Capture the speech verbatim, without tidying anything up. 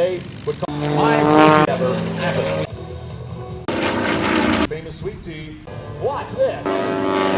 today would call my never happened. Famous sweet tea. Watch this.